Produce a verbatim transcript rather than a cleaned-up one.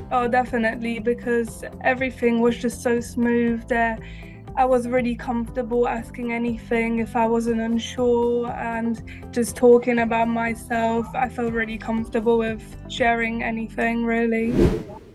Oh, definitely, because everything was just so smooth there. I was really comfortable asking anything if I wasn't unsure and just talking about myself. I felt really comfortable with sharing anything, really.